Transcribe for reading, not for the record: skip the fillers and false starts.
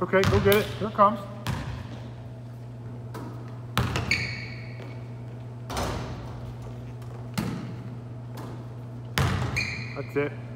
Okay, go get it. Here it comes. That's it.